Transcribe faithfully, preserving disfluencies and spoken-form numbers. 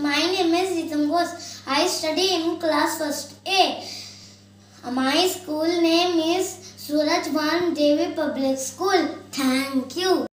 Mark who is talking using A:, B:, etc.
A: My name is Ritam Ghosh. I study in class first A. My school name is Suraj Bhan Public School. Thank you.